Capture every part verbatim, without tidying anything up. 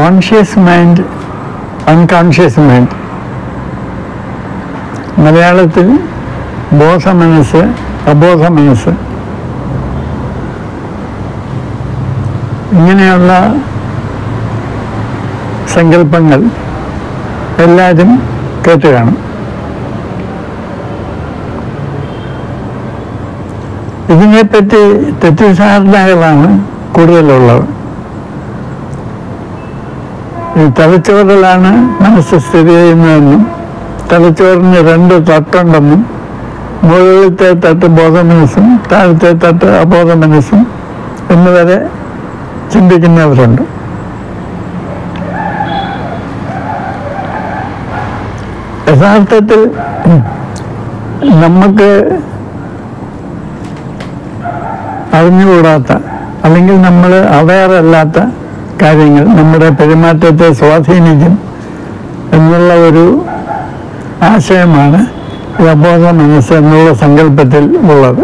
Conscious mind, unconscious mind, മലയാളത്തിൽ ബോധമനസ്സ്, അബോധ മനസ്സ്, ഇങ്ങനെയുള്ള സങ്കല്പങ്ങൾ എല്ലാവരും കേട്ട് കാണും. ഇതിനെപ്പറ്റി തെറ്റിദ്ധാരണകളാണ് കൂടുതലുള്ളത്. ഈ തലച്ചോറിലാണ് മനസ്സ് സ്ഥിതി ചെയ്യുന്നതെന്നും തലച്ചോറിന് രണ്ട് തട്ടുണ്ടെന്നും മുകളിലത്തെ തട്ട് ബോധമനസ്സും താഴത്തെ തട്ട് അബോധ മനസ്സും എന്നുവരെ ചിന്തിക്കുന്നവരുണ്ട്. യഥാർത്ഥത്തിൽ നമുക്ക് അറിഞ്ഞുകൂടാത്ത അല്ലെങ്കിൽ നമ്മൾ അവെയറല്ലാത്ത കാര്യങ്ങൾ നമ്മുടെ പെരുമാറ്റത്തെ സ്വാധീനിക്കും എന്നുള്ള ഒരു ആശയമാണ് ഈ അബോധ മനസ്സ് എന്നുള്ള സങ്കല്പത്തിൽ ഉള്ളത്.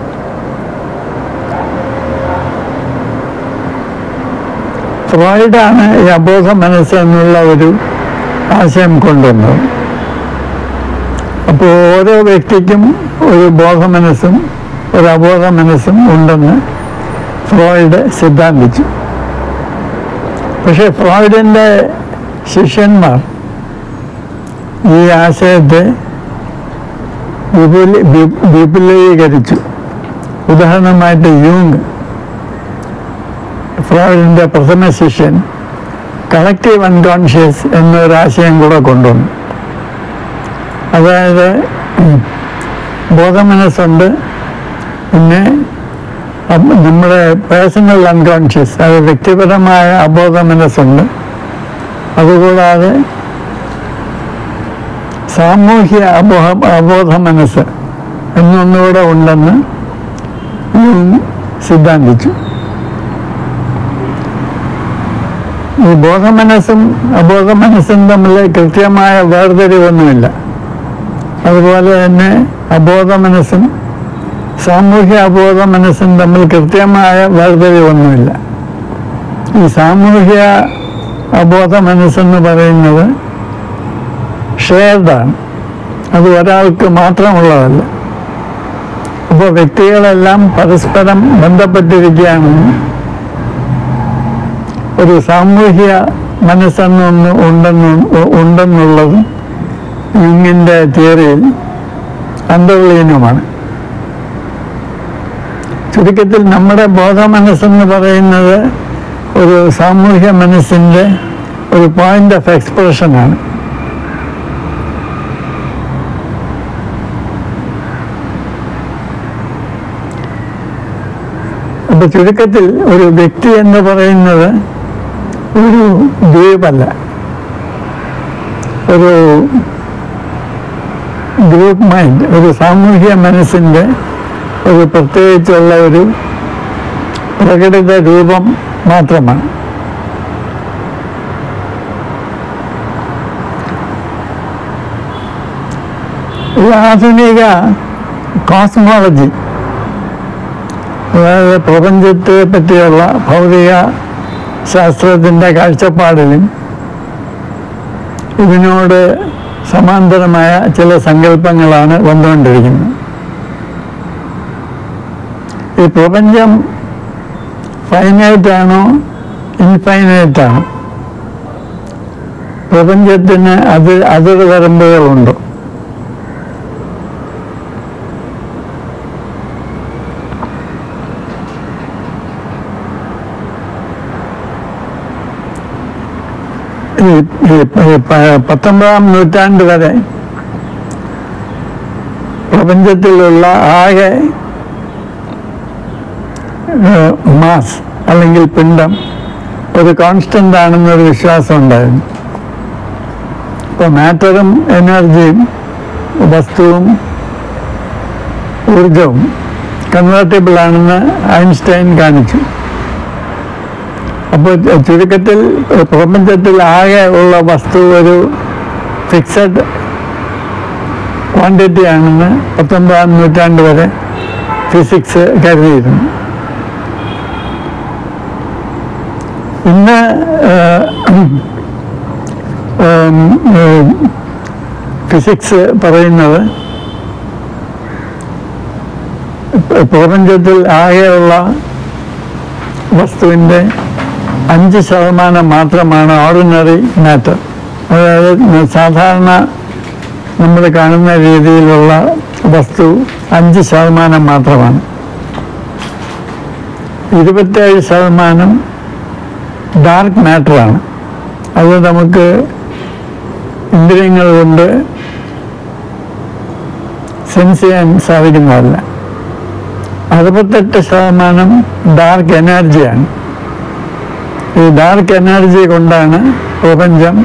ഫ്രോയിഡാണ് ഈ അബോധ മനസ്സ് എന്നുള്ള ഒരു ആശയം കൊണ്ടുവന്നത്. അപ്പോൾ ഓരോ വ്യക്തിക്കും ഒരു ബോധമനസ്സും ഒരു അബോധ മനസ്സും ഉണ്ടെന്ന് ഫ്രോയിഡ് സിദ്ധാന്തിച്ചു. പക്ഷെ ഫ്രോയിഡിൻ്റെ ശിഷ്യന്മാർ ഈ ആശയത്തെ വിപുലീ വിപുലീകരിച്ചു. ഉദാഹരണമായിട്ട് യൂങ്, ഫ്രോയിഡിൻ്റെ പ്രഥമ ശിഷ്യൻ, കളക്റ്റീവ് അൺകോൺഷ്യസ് എന്നൊരാശയം കൂടെ കൊണ്ടുവന്നു. അതായത് ബോധമനസ്സുണ്ട്, പിന്നെ നമ്മുടെ പേഴ്സണൽ അൺകോൺഷ്യസ്, അത് വ്യക്തിപരമായ അബോധ മനസ്സുണ്ട്, അതുകൂടാതെ സാമൂഹ്യ അബോധ അബോധ മനസ്സ് എന്നൊന്നുകൂടെ ഉണ്ടെന്ന് സിദ്ധാന്തിച്ചു. ഈ ബോധമനസ്സും അബോധ മനസ്സും തമ്മിൽ കൃത്യമായ വേർതിരിവൊന്നുമില്ല. അതുപോലെ തന്നെ അബോധ മനസ്സും സാമൂഹ്യ അബോധ മനസ്സും തമ്മിൽ കൃത്യമായ വേർതിരിവൊന്നുമില്ല. ഈ സാമൂഹ്യ അബോധ മനസ്സെന്ന് പറയുന്നത് ഷെയർഡാണ്, അത് ഒരാൾക്ക് മാത്രമുള്ളതല്ല. അപ്പോൾ വ്യക്തികളെല്ലാം പരസ്പരം ബന്ധപ്പെട്ടിരിക്കുകയാണെന്നും ഒരു സാമൂഹ്യ മനസ്സെന്നൊന്ന് ഉണ്ടെന്ന് ഉണ്ടെന്നുള്ളതും യുങ്ങിൻ്റെ തിയറിയിൽ അന്തർലീനമാണ്. ചുരുക്കത്തിൽ നമ്മുടെ ബോധ മനസ്സെന്ന് പറയുന്നത് ഒരു സാമൂഹ്യ മനസ്സിൻ്റെ ഒരു പോയിന്റ് ഓഫ് എക്സ്പ്രഷനാണ്. അപ്പോൾ ചുരുക്കത്തിൽ ഒരു വ്യക്തി എന്ന് പറയുന്നത് ഒരു ദ്വീപല്ല, ഒരു ഗ്രൂപ്പ് മൈൻഡ്, ഒരു സാമൂഹ്യ മനസ്സിൻ്റെ ഒരു പ്രത്യേകിച്ചുള്ള ഒരു പ്രകടിത രൂപം മാത്രമാണ്. ഈ ആധുനിക കോസ്മോളജി, അതായത് പ്രപഞ്ചത്തെ പറ്റിയുള്ള ഭൗതിക ശാസ്ത്രത്തിൻ്റെ കാഴ്ചപ്പാടിലും ഇതിനോട് സമാന്തരമായ ചില സങ്കല്പങ്ങളാണ് വന്നുകൊണ്ടിരിക്കുന്നത്. ഈ പ്രപഞ്ചം ഫൈനൈറ്റാണോ ഇൻഫൈനൈറ്റാണോ? പ്രപഞ്ചത്തിന് അത് അതിർവരമ്പുകളുണ്ടോ? പത്തൊമ്പതാം നൂറ്റാണ്ട് വരെ പ്രപഞ്ചത്തിലുള്ള ആകെ മാസ് അല്ലെങ്കിൽ പിണ്ഡം ഒരു കോൺസ്റ്റന്റ് ആണെന്നൊരു വിശ്വാസം ഉണ്ടായിരുന്നു. ഇപ്പോൾ മാറ്ററും എനർജിയും വസ്തുവും ഊർജവും കൺവേർട്ടിബിൾ ആണെന്ന് ഐൻസ്റ്റൈൻ കാണിച്ചു. അപ്പോൾ ചുരുക്കത്തിൽ പ്രപഞ്ചത്തിൽ ആകെ ഉള്ള വസ്തു ഒരു ഫിക്സഡ് ക്വാണ്ടിറ്റി ആണെന്ന് പത്തൊമ്പതാം നൂറ്റാണ്ട് വരെ ഫിസിക്സ് കരുതിയിരുന്നു. ഇന്ന് ഫിസിക്സ് പറയുന്നത് പ്രപഞ്ചത്തിൽ ആകെയുള്ള വസ്തുവിൻ്റെ അഞ്ച് ശതമാനം മാത്രമാണ് ഓർഡിനറി മാറ്റർ. അതായത് സാധാരണ നമ്മൾ കാണുന്ന രീതിയിലുള്ള വസ്തു അഞ്ച് ശതമാനം മാത്രമാണ്. ഇരുപത്തേഴ് ശതമാനം ഡാർക്ക് മാറ്ററാണ്. അത് നമുക്ക് ഇന്ദ്രിയങ്ങൾ കൊണ്ട് സെൻസ് ചെയ്യാൻ സാധിക്കുന്നതല്ല. അറുപത്തെട്ട് ശതമാനം ഡാർക്ക് എനർജിയാണ്. ഈ ഡാർക്ക് എനർജി കൊണ്ടാണ് പ്രപഞ്ചം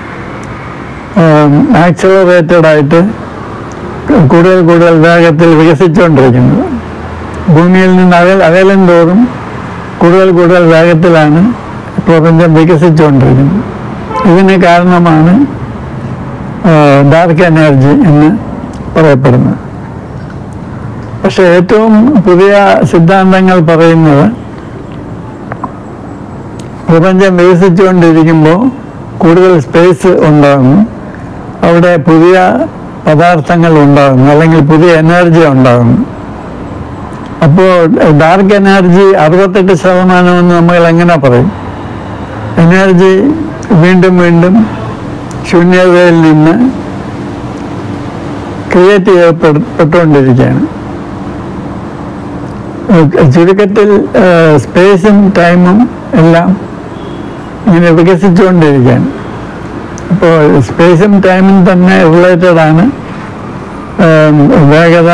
ആക്സിലറേറ്റഡ് ആയിട്ട് കൂടുതൽ കൂടുതൽ വേഗത്തിൽ വികസിച്ചുകൊണ്ടിരിക്കുന്നത്. ഭൂമിയിൽ നിന്ന് അകൽ അകലും തോറും കൂടുതൽ കൂടുതൽ വേഗത്തിലാണ് പ്രപഞ്ചം വികസിച്ചുകൊണ്ടിരിക്കുന്നത്. ഇതിന് കാരണമാണ് ഡാർക്ക് എനർജി എന്ന് പറയപ്പെടുന്നത്. പക്ഷെ ഏറ്റവും പുതിയ സിദ്ധാന്തങ്ങൾ പറയുന്നത് പ്രപഞ്ചം വികസിച്ചുകൊണ്ടിരിക്കുമ്പോൾ കൂടുതൽ സ്പേസ് ഉണ്ടാകുന്നു, അവിടെ പുതിയ പദാർത്ഥങ്ങൾ ഉണ്ടാകുന്നു, അല്ലെങ്കിൽ പുതിയ എനർജി ഉണ്ടാകുന്നു. അപ്പോൾ ഡാർക്ക് എനർജി അറുപത്തെട്ട് ശതമാനമെന്ന് നമ്മൾ എങ്ങനെ പറയും? എനർജി വീണ്ടും വീണ്ടും ശൂന്യതയിൽ നിന്ന് ക്രിയേറ്റ് ചെയ്യപ്പെട്ടുകൊണ്ടിരിക്കുകയാണ്. ചുരുക്കത്തിൽ സ്പേസും ടൈമും എല്ലാം ഇങ്ങനെ വികസിച്ചുകൊണ്ടിരിക്കുകയാണ്. അപ്പോൾ സ്പേസും ടൈമും തന്നെ റിലേറ്റഡാണ്. വേഗത,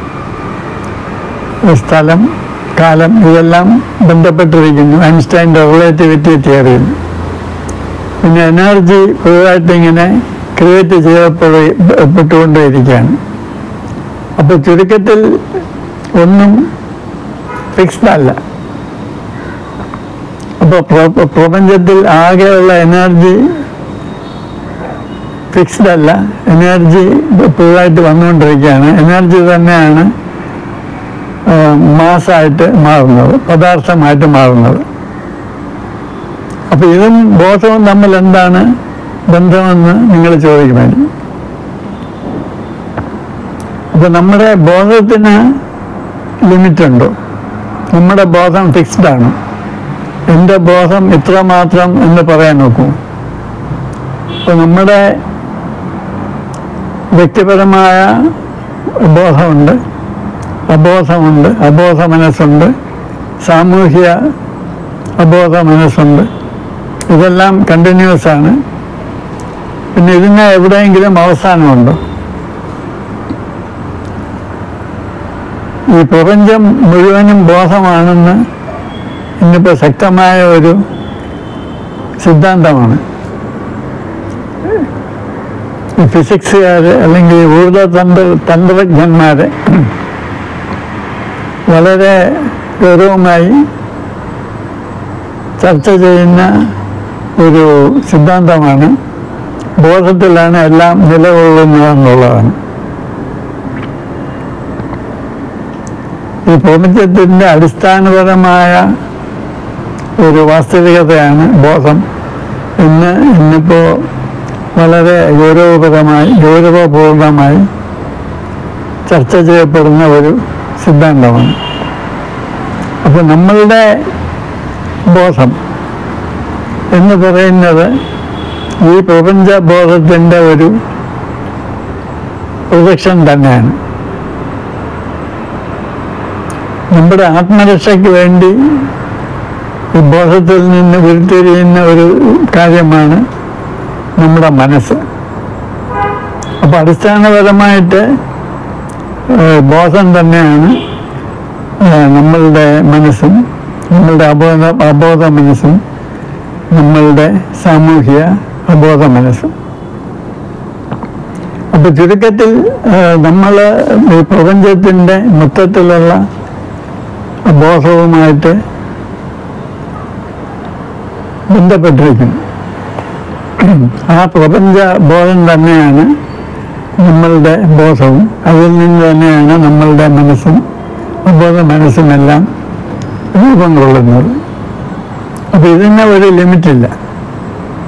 സ്ഥലം, കാലം ഇതെല്ലാം ബന്ധപ്പെട്ടിരിക്കുന്നു ഐൻസ്റ്റൈൻ്റെ റിലേറ്റിവിറ്റി തിയറിയിൽ. പിന്നെ എനർജി പുതുതായിട്ട് ഇങ്ങനെ ക്രിയേറ്റ് ചെയ്യപ്പെട്ടുകൊണ്ടേയിരിക്കുകയാണ്. അപ്പോൾ ചുരുക്കത്തിൽ ഒന്നും ഫിക്സ്ഡ് അല്ല. അപ്പോൾ പ്രപഞ്ചത്തിൽ ആകെയുള്ള എനർജി ഫിക്സ്ഡ് അല്ല, എനർജി പുതുതായിട്ട് വന്നുകൊണ്ടിരിക്കുകയാണ്. എനർജി തന്നെയാണ് മാസായിട്ട് മാറുന്നത്, പദാർത്ഥമായിട്ട് മാറുന്നത്. അപ്പോൾ ഇതും ബോധവും തമ്മിൽ എന്താണ് ബന്ധമെന്ന് നിങ്ങൾ ചോദിക്കുമായിരിക്കും. അപ്പോൾ നമ്മുടെ ബോധത്തിന് ലിമിറ്റുണ്ടോ? നമ്മുടെ ബോധം ഫിക്സ്ഡ് ആണ്. എൻ്റെ ബോധം ഇത്രമാത്രം എന്ന് പറയാൻ നോക്കൂ. അപ്പോൾ നമ്മുടെ വ്യക്തിപരമായ ബോധമുണ്ട്, അബോധമുണ്ട്, അബോധ മനസ്സുണ്ട്, സാമൂഹ്യ അബോധ മനസ്സുണ്ട്. ഇതെല്ലാം കണ്ടിന്യൂസ് ആണ്. പിന്നെ ഇതിന് എവിടെയെങ്കിലും അവസാനമുണ്ടോ? ഈ പ്രപഞ്ചം മുഴുവനും ബോധമാണെന്ന് ഇന്നിപ്പോൾ ശക്തമായ ഒരു സിദ്ധാന്തമാണ്. ഈ ഫിസിക്സുകാർ അല്ലെങ്കിൽ ഊർജ തന്ത്ര തന്ത്രജ്ഞന്മാർ വളരെ ഗൗരവമായി ചർച്ച ചെയ്യുന്ന ഒരു സിദ്ധാന്തമാണ് ബോധത്തിലാണ് എല്ലാം നിലകൊള്ളുന്നതെന്നുള്ളതാണ്. ഈ പ്രപഞ്ചത്തിൻ്റെ അടിസ്ഥാനപരമായ ഒരു വാസ്തവികതയാണ് ബോധം എന്ന് ഇന്നിപ്പോൾ വളരെ ഗൗരവപരമായി ഗൗരവപൂർണമായി ചർച്ച ചെയ്യപ്പെടുന്ന ഒരു സിദ്ധാന്തമാണ്. അപ്പോൾ നമ്മളുടെ ബോധം എന്ന് പറയുന്നത് ഈ പ്രപഞ്ച ബോധത്തിൻ്റെ ഒരു പ്രൊജക്ഷൻ തന്നെയാണ്. നമ്മുടെ ആത്മരക്ഷയ്ക്ക് വേണ്ടി ഈ ബോധത്തിൽ നിന്ന് ഉരുത്തിരിയുന്ന ഒരു കാര്യമാണ് നമ്മുടെ മനസ്സ്. അപ്പോൾ അടിസ്ഥാനപരമായിട്ട് ബോധം തന്നെയാണ് നമ്മളുടെ മനസ്സും, നമ്മളുടെ അബോധ അബോധ മനസ്സും, നമ്മളുടെ സാമൂഹ്യ അബോധ മനസ്സും. അപ്പോൾ ചുരുക്കത്തിൽ നമ്മൾ ഈ പ്രപഞ്ചത്തിൻ്റെ മൊത്തത്തിലുള്ള ബോധവുമായിട്ട് ബന്ധപ്പെട്ടിരിക്കുന്നു. ആ പ്രപഞ്ച ബോധം തന്നെയാണ് നമ്മളുടെ ബോധവും, അതിൽ നിന്ന് തന്നെയാണ് നമ്മളുടെ മനസ്സും അബോധ മനസ്സുമെല്ലാം രൂപം കൊള്ളുന്നത്. അപ്പോൾ ഇതിന് ഒരു ലിമിറ്റില്ല.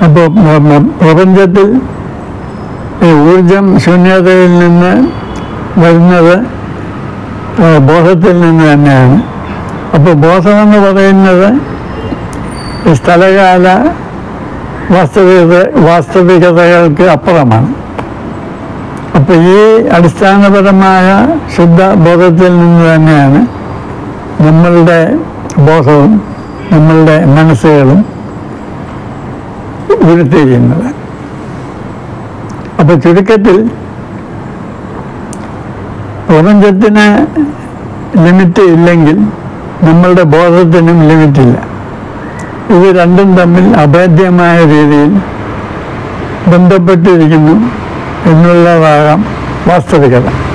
അപ്പോൾ പ്രപഞ്ചത്തിൽ ഈ ഊർജം ശൂന്യതയിൽ നിന്ന് വരുന്നത് ബോധത്തിൽ നിന്ന് തന്നെയാണ്. അപ്പോൾ ബോധമെന്ന് പറയുന്നത് ഈ സ്ഥലകാല വാസ്തവികത വാസ്തവികതകൾക്ക് അപ്പുറമാണ്. അപ്പോൾ ഈ അടിസ്ഥാനപരമായ ശുദ്ധ ബോധത്തിൽ നിന്ന് തന്നെയാണ് നമ്മളുടെ ബോധവും നമ്മളുടെ മനസ്സുകളും ഉരുത്തിരിയുന്നത്. അപ്പോൾ ചുരുക്കത്തിൽ പ്രപഞ്ചത്തിന് ലിമിറ്റ് ഇല്ലെങ്കിൽ നമ്മളുടെ ബോധത്തിനും ലിമിറ്റില്ല. ഇത് രണ്ടും തമ്മിൽ അഭേദ്യമായ രീതിയിൽ ബന്ധപ്പെട്ടിരിക്കുന്നു എന്നുള്ളതാകാം വാസ്തവികത.